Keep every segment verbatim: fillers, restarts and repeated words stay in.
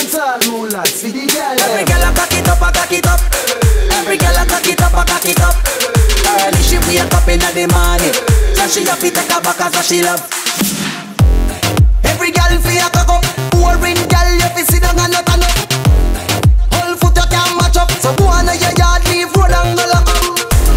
DancehallRulerz for the girl. Every girl a cock it up, a cock it up. Every girl a cock it up, a cock it up. Early she wake up inna the morning, so she have to take a back as she love. Every girl fi a cock up, boring girl you fi sit down and not turn up. Whole foot you can't match up, so go on your yard leave road and go lock up.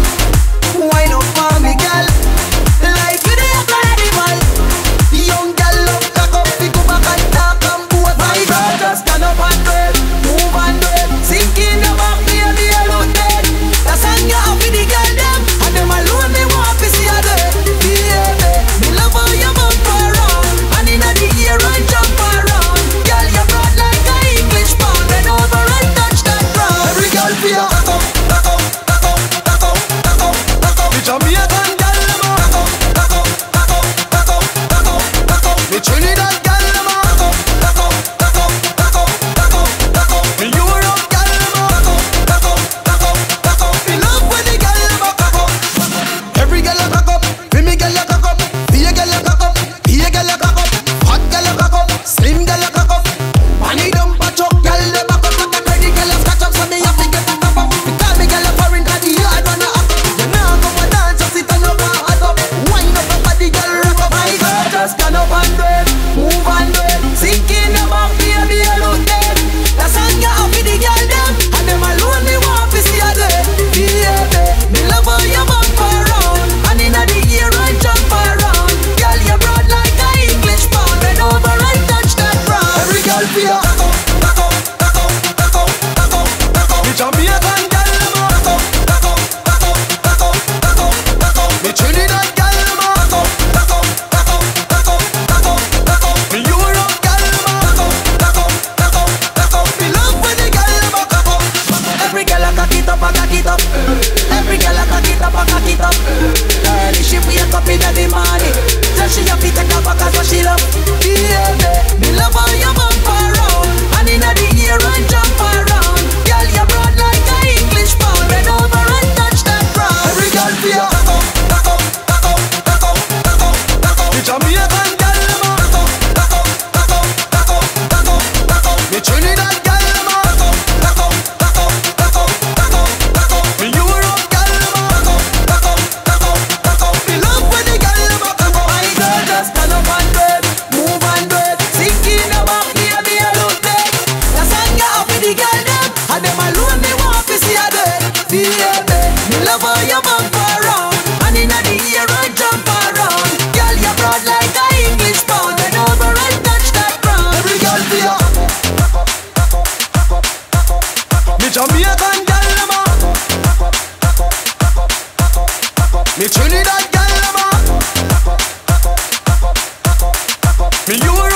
Wine up for me girl, like you dey act like animal. Young girl love cock up, fi go back and talk and both. My girl just stand up and do it, move and do it. Sink in the back, baby, alone dead. That song you have with the girl them, and them alone me want to see her dead. Baby, me love how you bump around, and inna the ear and jump around. Girl, you broad like a English pound, bend over and touch that ground. Every girl feel cock up, cock up, cock up, cock up, cock up, cock up. Me Jamaican girl them a cock up, cock up, cock up, cock up, cock up, cock up. Me Trinidad girl them a cock up, cock up, cock up, cock up, cock up, cock up. Me Europe girl them a cock up, cock up, cock up, cock up. Me love when the girl them a cock up. Every girl a cock up, me me girl a cock up, be a girl a cock up, be a girl a cock up, hot girl a cock up, slim girl a cock up. Panny dump a chuck girl them a cock up, the crazy girl a scratch up, so me have to get a top up. Because me girl a foreign, 'cause the yard run a up. You know come a dance, just sit on up and hot up. Wind up your body, girl, rock up. My girl just stand up and do it, move and do it. Sink in the back, baby, you look dead. That song you have with the girl them, and them alone me want to see her dead. Baby, me love how you bump around, and inna the ear and jump around. Girl, you broad like a English pound, bend over and touch that ground. Every girl feel cock up, cock up, cock up, cock up, cock up, cock up. Me Jamaican girl them a cock up, cock up, cock up, cock up, cock up, cock up. Me Trinidad girl them a cock up, cock up, cock up, cock up, cock up, cock up. Me Europe girl them a cock up, cock up, cock up, cock up. Me love when the girl them a cock up. Every girl a cock it up, a cock it up. Every girl a cock it up, a cock it up. Early she wake up inna the morning, so she have to take a back as she love. Baby, me love how you bump around, and inna the ear and jump around. Girl, you broad like a English pound, bend over and touch that ground. Every girl feel cock up, cock up, cock up, cock up, cock up, cock up. Me Jamaican girl them a cock up, cock up, cock up, cock up, cock up, cock up. Me Trinidad girl them a cock up, cock up, cock up, cock up, cock up, cock up. Me Europe girl them a cock up, cock up, cock up, cock up. Me love when the girl them a cock up. My girl just stand up and do it, move and do it. Sink in the back, baby, you look dead. That song you have with the girl them, and them alone me want to see her dead. Baby, me love how you bump around, and inna the ear and jump around. Girl, you broad like a English pound, bend over and touch that ground. Every girl feel cock up, cock up, cock up, cock up, cock up. Me Jamaican girl them a cock up, cock up, cock up, cock up, cock up. Me Trinidad girl them a cock up, cock up, cock up, cock up, cock up. Me Europe